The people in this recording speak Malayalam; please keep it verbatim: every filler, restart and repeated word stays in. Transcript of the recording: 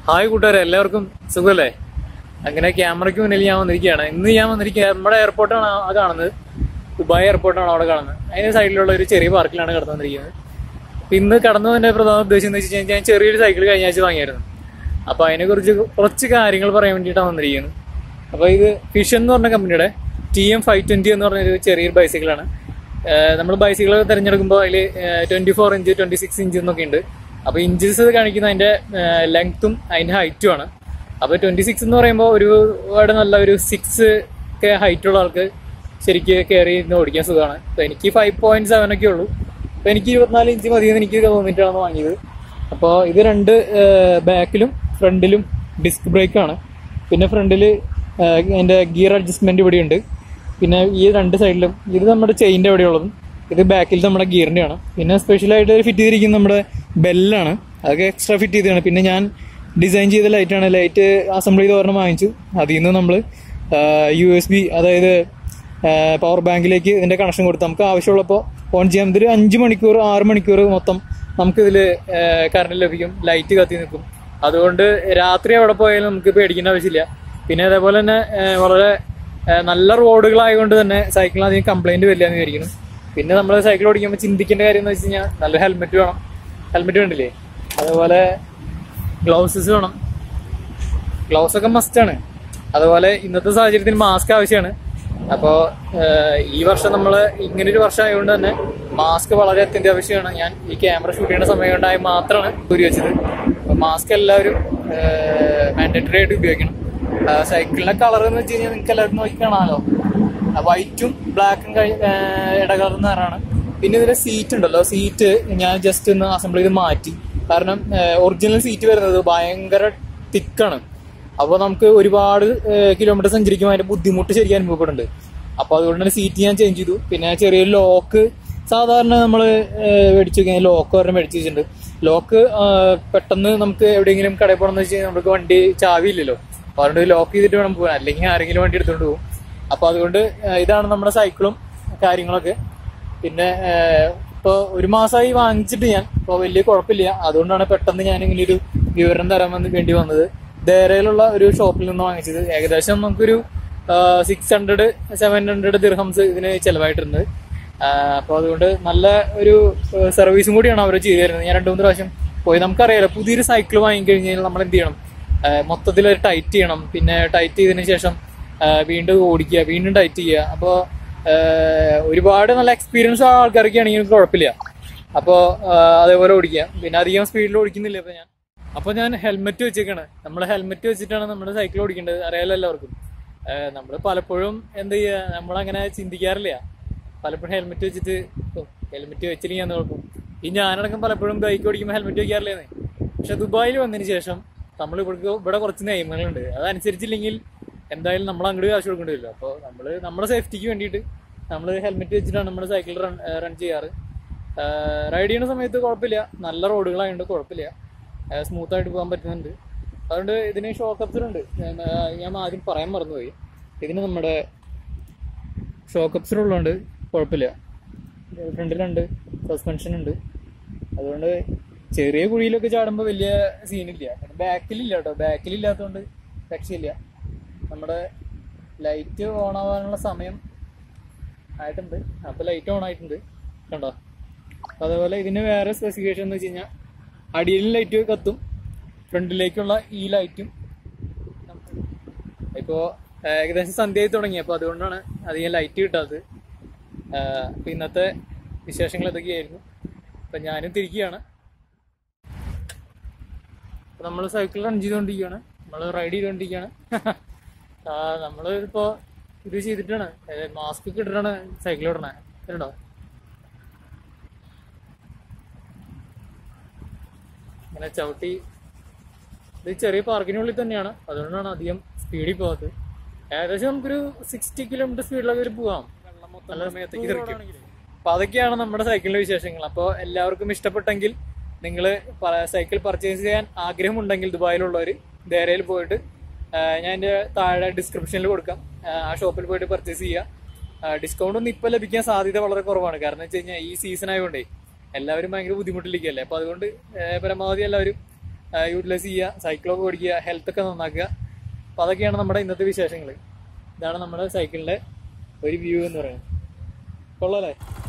ഹായ് കൂട്ടുകാരെ, എല്ലാവർക്കും സുഖമല്ലേ? അങ്ങനെ ക്യാമറയ്ക്ക് മുന്നിൽ ഞാൻ വന്നിരിക്കുകയാണ്. ഇന്ന് ഞാൻ വന്നിരിക്കുക നമ്മുടെ എയർപോർട്ടാണ് ആ കാണുന്നത്. ദുബായ് എയർപോർട്ടാണ് അവിടെ കാണുന്നത്. അതിന് സൈഡിലുള്ള ഒരു ചെറിയ പാർക്കിലാണ് കടന്നു വന്നിരിക്കുന്നത്. അപ്പം ഇന്ന് കടന്നതിൻ്റെ പ്രധാന ഉദ്ദേശം എന്ന് വെച്ച് കഴിഞ്ഞാൽ ഞാൻ ചെറിയൊരു സൈക്കിൾ കഴിഞ്ഞ ആഴ്ച വാങ്ങിയായിരുന്നു. അപ്പോൾ അതിനെക്കുറിച്ച് കുറച്ച് കാര്യങ്ങൾ പറയാൻ വേണ്ടിയിട്ടാണ് വന്നിരിക്കുന്നത്. അപ്പോൾ ഇത് ഫിഷൻ എന്ന് പറഞ്ഞ കമ്പനിയുടെ ടി എം ഫൈവ് ട്വൻറ്റി എന്ന് പറഞ്ഞൊരു ചെറിയൊരു ബൈസൈക്കിളാണ്. നമ്മൾ ബൈസൈക്കിൾ തിരഞ്ഞെടുക്കുമ്പോൾ അതിൽ twenty four inch twenty six inch എന്നൊക്കെ ഉണ്ട്. അപ്പോൾ ഇഞ്ചസ് കാണിക്കുന്ന അതിൻ്റെ ലെങ്ത്തും അതിൻ്റെ ഹൈറ്റും ആണ്. അപ്പോൾ ട്വൻറ്റി സിക്സ് എന്ന് പറയുമ്പോൾ ഒരുപാട് നല്ല ഒരു സിക്സ് ഒക്കെ ഹൈറ്റുള്ള ആൾക്ക് ശരിക്ക് കയറി ഇരുന്ന് ഓടിക്കാൻ സുഖമാണ്. അപ്പോൾ എനിക്ക് ഫൈവ് പോയിന്റ് സെവൻ ഒക്കെ ഉള്ളൂ. അപ്പോൾ എനിക്ക് ഇരുപത്തിനാല് ഇഞ്ച് മതിയെന്ന് എനിക്ക് തോന്നിയിട്ടാണ് വാങ്ങിയത്. അപ്പോൾ ഇത് രണ്ട് ബാക്കിലും ഫ്രണ്ടിലും ഡിസ്ക് ബ്രേക്കാണ്. പിന്നെ ഫ്രണ്ടിൽ അതിൻ്റെ ഗിയർ അഡ്ജസ്റ്റ്മെൻറ്റ് ഇവിടെയുണ്ട്. പിന്നെ ഈ രണ്ട് സൈഡിലും ഇത് നമ്മുടെ ചെയിൻ്റെ എവിടെയുള്ളതും ഇത് ബാക്കിൽ നമ്മുടെ ഗിയറിൻ്റെ ആണ്. പിന്നെ സ്പെഷ്യലായിട്ട് ഫിറ്റ് ചെയ്തിരിക്കുന്നത് നമ്മുടെ ബെല്ലാണ്. അതൊക്കെ എക്സ്ട്രാ ഫിറ്റ് ചെയ്തതാണ്. പിന്നെ ഞാൻ ഡിസൈൻ ചെയ്ത ലൈറ്റാണ്. ലൈറ്റ് അസംബിൾ ചെയ്ത് ഒരെണ്ണം വാങ്ങിച്ചു. അതിൽ നിന്ന് നമ്മൾ യു എസ് ബി അതായത് പവർ ബാങ്കിലേക്ക് ഇതിൻ്റെ കണക്ഷൻ കൊടുത്ത് നമുക്ക് ആവശ്യമുള്ളപ്പോൾ ഓൺ ചെയ്യാം. ഇതൊരു അഞ്ച് മണിക്കൂർ ആറ് മണിക്കൂർ മൊത്തം നമുക്കിതിൽ കറണ്ട് ലഭിക്കും. ലൈറ്റ് കത്തി നിൽക്കും. അതുകൊണ്ട് രാത്രി എവിടെ പോയാലും നമുക്ക് പേടിക്കേണ്ട ആവശ്യമില്ല. പിന്നെ അതേപോലെ തന്നെ വളരെ നല്ല റോഡുകളായതുകൊണ്ട് തന്നെ സൈക്കിളിന് അധികം കംപ്ലൈൻറ്റ് വരില്ല എന്ന് വിചാരിക്കുന്നു. പിന്നെ നമ്മൾ സൈക്കിൾ ഓടിക്കുമ്പോൾ ചിന്തിക്കേണ്ട കാര്യം എന്ന് വെച്ച് കഴിഞ്ഞാൽ നല്ല ഹെൽമെറ്റ് വേണം. ഹെൽമെറ്റ് വേണ്ടില്ലേ? അതുപോലെ ഗ്ലൗസസ് വേണം. ഗ്ലൗസ് ഒക്കെ മസ്റ്റാണ്. അതുപോലെ ഇന്നത്തെ സാഹചര്യത്തിൽ മാസ്ക് ആവശ്യമാണ്. അപ്പോൾ ഈ വർഷം നമ്മൾ ഇങ്ങനൊരു വർഷം ആയതുകൊണ്ട് തന്നെ മാസ്ക് വളരെ അത്യന്താവശ്യമാണ്. ഞാൻ ഈ ക്യാമറ ഷൂട്ട് ചെയ്യുന്ന സമയം കൊണ്ടായി മാത്രമാണ് ഊരി വെച്ചത്. അപ്പോൾ മാസ്ക് എല്ലാവരും മാൻഡേറ്ററി ആയിട്ട് ഉപയോഗിക്കണം. സൈക്കിളിന്റെ കളർ എന്ന് വെച്ച് കഴിഞ്ഞാൽ നിങ്ങൾക്ക് എല്ലാവർക്കും നോക്കി കാണാമല്ലോ. വൈറ്റും ബ്ലാക്കും ഇടകലർന്ന നിറമാണ്. പിന്നെ ഇതിന്റെ സീറ്റ് ഉണ്ടല്ലോ, സീറ്റ് ഞാൻ ജസ്റ്റ് ഒന്ന് അസംബിൾ ചെയ്ത് മാറ്റി. കാരണം ഒറിജിനൽ സീറ്റ് വരുന്നത് ഭയങ്കര തിക്കാണ്. അപ്പോൾ നമുക്ക് ഒരുപാട് കിലോമീറ്റർ സഞ്ചരിക്കുമ്പോൾ അതിന്റെ ബുദ്ധിമുട്ട് ശരിക്കും അനുഭവപ്പെടുന്നുണ്ട്. അപ്പോൾ അതുകൊണ്ട് തന്നെ സീറ്റ് ഞാൻ ചേഞ്ച് ചെയ്തു. പിന്നെ ചെറിയൊരു ലോക്ക് സാധാരണ നമ്മൾ മേടിച്ചു കഴിഞ്ഞാൽ ലോക്ക് പറഞ്ഞ് മേടിച്ച് വെച്ചിട്ടുണ്ട്. ലോക്ക് പെട്ടെന്ന് നമുക്ക് എവിടെയെങ്കിലും കടയിൽ പോകണമെന്ന് വെച്ച് കഴിഞ്ഞാൽ നമുക്ക് വണ്ടി ചാവിയില്ലല്ലോ. അപ്പോൾ അതുകൊണ്ട് ലോക്ക് ചെയ്തിട്ട് വേണം പോകാൻ, അല്ലെങ്കിൽ ആരെങ്കിലും വണ്ടി എടുത്തുകൊണ്ട് പോകും. അപ്പോൾ അതുകൊണ്ട് ഇതാണ് നമ്മുടെ സൈക്കിളും കാര്യങ്ങളൊക്കെ. പിന്നെ ഇപ്പോൾ ഒരു മാസമായി വാങ്ങിച്ചിട്ട് ഞാൻ ഇപ്പോൾ വലിയ കുഴപ്പമില്ല. അതുകൊണ്ടാണ് പെട്ടെന്ന് ഞാൻ ഇങ്ങനെ ഒരു വിവരം തരാൻ വന്ന് വേണ്ടി വന്നത്. ദേരയിലുള്ള ഒരു ഷോപ്പിൽ നിന്ന് വാങ്ങിച്ചത്. ഏകദേശം നമുക്കൊരു six hundred seven hundred dirhams ഇതിന് ചിലവായിട്ടുണ്ട്. അപ്പോൾ അതുകൊണ്ട് നല്ല ഒരു സർവീസും കൂടിയാണ് അവർ ചെയ്തു തരുന്നത്. ഞാൻ രണ്ട് മൂന്ന് പ്രാവശ്യം പോയി. നമുക്കറിയാലോ, പുതിയൊരു സൈക്കിൾ വാങ്ങിക്കഴിഞ്ഞാൽ നമ്മൾ എന്ത് ചെയ്യണം? മൊത്തത്തിൽ ടൈറ്റ് ചെയ്യണം. പിന്നെ ടൈറ്റ് ചെയ്തതിന് ശേഷം വീണ്ടും ഓടിക്കുക, വീണ്ടും ടൈറ്റ് ചെയ്യുക. അപ്പോൾ ഒരുപാട് നല്ല എക്സ്പീരിയൻസ് ആൾക്കാരൊക്കെ ആണെങ്കിൽ കുഴപ്പമില്ല. അപ്പോൾ അതേപോലെ ഓടിക്കുക. പിന്നെ അധികം സ്പീഡിൽ ഓടിക്കുന്നില്ല ഇപ്പോൾ ഞാൻ. അപ്പോൾ ഞാൻ ഹെൽമെറ്റ് വെച്ചേക്കാണ്. നമ്മൾ ഹെൽമെറ്റ് വെച്ചിട്ടാണ് നമ്മുടെ സൈക്കിൾ ഓടിക്കേണ്ടത്. അറിയാലോ എല്ലാവർക്കും. നമ്മൾ പലപ്പോഴും എന്ത് ചെയ്യുക, നമ്മളങ്ങനെ ചിന്തിക്കാറില്ല. പലപ്പോഴും ഹെൽമെറ്റ് വെച്ചിട്ട് ഹെൽമെറ്റ് വെച്ചില്ലെങ്കിൽ എന്ന് കുഴപ്പം. ഈ ഞാനടക്കം പലപ്പോഴും ബൈക്ക് ഓടിക്കുമ്പോൾ ഹെൽമെറ്റ് വയ്ക്കാറില്ലേന്ന്. പക്ഷെ ദുബായിൽ വന്നതിന് ശേഷം നമ്മൾ ഇവിടെ ഇവിടെ കുറച്ച് നിയമങ്ങളുണ്ട്. അതനുസരിച്ചില്ലെങ്കിൽ എന്തായാലും നമ്മൾ അങ്ങോട്ട് കാശ് കൊടുക്കേണ്ടി വരില്ല. അപ്പോൾ നമ്മൾ നമ്മുടെ സേഫ്റ്റിക്ക് വേണ്ടിയിട്ട് നമ്മൾ ഹെൽമെറ്റ് വെച്ചിട്ടാണ് നമ്മുടെ സൈക്കിൾ റൺ റൺ ചെയ്യാറ്. റൈഡ് ചെയ്യുന്ന സമയത്ത് കുഴപ്പമില്ല. നല്ല റോഡുകളായതുകൊണ്ട് കുഴപ്പമില്ല. സ്മൂത്തായിട്ട് പോകാൻ പറ്റുന്നുണ്ട്. അതുകൊണ്ട് ഇതിന് ഷോക്ക് അബ്സർ ഉണ്ട്. ഞാൻ ആദ്യം പറയാൻ മറന്നുപോയി. ഇതിന് നമ്മുടെ ഷോക്ക് അബ്സർ ഉള്ളതുകൊണ്ട് കുഴപ്പമില്ല. ഫ്രണ്ടിലുണ്ട്, സസ്പെൻഷൻ ഉണ്ട്. അതുകൊണ്ട് ചെറിയ കുഴിയിലൊക്കെ ചാടുമ്പോൾ വലിയ സീനില്ല. ബാക്കിലില്ല കേട്ടോ. ബാക്കിലില്ലാത്തതുകൊണ്ട് രക്ഷയില്ല. നമ്മുടെ ലൈറ്റ് ഓൺ ആവാനുള്ള സമയം ആയിട്ടുണ്ട്. അപ്പോൾ ലൈറ്റ് ഓൺ ആയിട്ടുണ്ട് കണ്ടോ. അപ്പോൾ അതേപോലെ ഇതിന് വേറെ സ്പെസിഫിക്കേഷൻ എന്ന് വെച്ച് കഴിഞ്ഞാൽ അടിയിൽ ലൈറ്റ് കത്തും, ഫ്രണ്ടിലേക്കുള്ള ഈ ലൈറ്റും. ഇപ്പോൾ ഏകദേശം സന്ധ്യയായി തുടങ്ങി. അപ്പോൾ അതുകൊണ്ടാണ് അധികം ലൈറ്റ് കിട്ടാത്തത്. അപ്പോൾ ഇന്നത്തെ വിശേഷങ്ങൾ ഇതൊക്കെയായിരുന്നു. അപ്പം ഞാനും തിരിക്കുകയാണ്. അപ്പോൾ നമ്മൾ സൈക്കിൾ റൺ ചെയ്തുകൊണ്ടിരിക്കുകയാണ്. നമ്മൾ റൈഡ് ചെയ്തുകൊണ്ടിരിക്കുകയാണ്. നമ്മൾ ഇപ്പോൾ ഇത് ചെയ്തിട്ടാണ്, മാസ്ക് ഒക്കെ ഇട്ടിട്ടാണ് സൈക്കിൾ ഇടണേ. കേട്ടോ, ഇങ്ങനെ ചവിട്ടി. ഇത് ചെറിയ പാർക്കിനുള്ളിൽ തന്നെയാണ്. അതുകൊണ്ടാണ് അധികം സ്പീഡിൽ പോകാത്തത്. ഏകദേശം നമുക്കൊരു സിക്സ്റ്റി കിലോമീറ്റർ സ്പീഡിലൊക്കെ ഒരു പോകാം. വെള്ളം മൊത്തം നല്ല സമയത്തേക്ക് തെറിക്കും. അപ്പോൾ അതൊക്കെയാണ് നമ്മുടെ സൈക്കിളിൻ്റെ വിശേഷങ്ങൾ. അപ്പോൾ എല്ലാവർക്കും ഇഷ്ടപ്പെട്ടെങ്കിൽ നിങ്ങൾ സൈക്കിൾ പർച്ചേസ് ചെയ്യാൻ ആഗ്രഹമുണ്ടെങ്കിൽ ദുബായിലുള്ളവർ ദേരയിൽ പോയിട്ട് ഞാൻ എൻ്റെ താഴെ ഡിസ്ക്രിപ്ഷനിൽ കൊടുക്കാം. ആ ഷോപ്പിൽ പോയിട്ട് പർച്ചേസ് ചെയ്യുക. ഡിസ്കൗണ്ട് ഒന്നും ഇപ്പോൾ ലഭിക്കാൻ സാധ്യത വളരെ കുറവാണ്. കാരണം വെച്ച് കഴിഞ്ഞാൽ ഈ സീസൺ ആയതുകൊണ്ടേ എല്ലാവരും ഭയങ്കര ബുദ്ധിമുട്ടിലിരിക്കുകയല്ലേ. അപ്പോൾ അതുകൊണ്ട് പരമാവധി എല്ലാവരും യൂട്ടിലൈസ് ചെയ്യുക, സൈക്കിളൊക്കെ ഓടിക്കുക, ഹെൽത്തൊക്കെ നന്നാക്കുക. അപ്പോൾ അതൊക്കെയാണ് നമ്മുടെ ഇന്നത്തെ വിശേഷങ്ങൾ. ഇതാണ് നമ്മുടെ സൈക്കിളിൻ്റെ ഒരു വ്യൂ എന്ന് പറയുന്നത്. കൊള്ളാല്ലേ?